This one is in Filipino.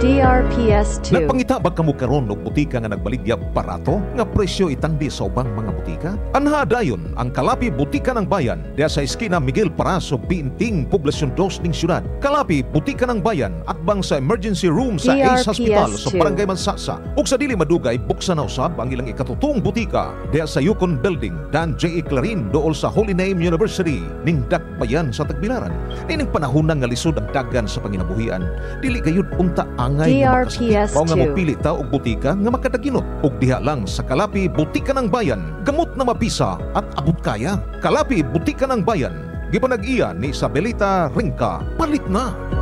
DRPS2. Nagpangitabag kamo karon og butika nga nagbaligya barato nga presyo itangdi sa ubang mga butika? Anha dayon ang Kalapi Butika ng Bayan diya sa eskina Miguel Paraso, Binting, Poblasyon 2 ning syudad. Kalapi Butika ng Bayan atbang sa emergency room sa Ace Hospital sa Barangay Mansasa. Ug sa dili madugay buksan na usab ang ilang ikatutong butika diya sa Yukon Building dan J.E. Clarin dool sa Holy Name University ning Dakbayan sa Tagbilaran. Nining panahon nga lisod ang dagan sa panginabuhian, dili gayud unta angay nga makasakit. Mao nga mopili ta og butika nga makadaginot ug diha lang sa Kalapi Butika ng Bayan, gamot na mapisa at abot kaya. Kalapi Butika ng Bayan, gipanag-iya ni Isabelita Ringka. Palit na!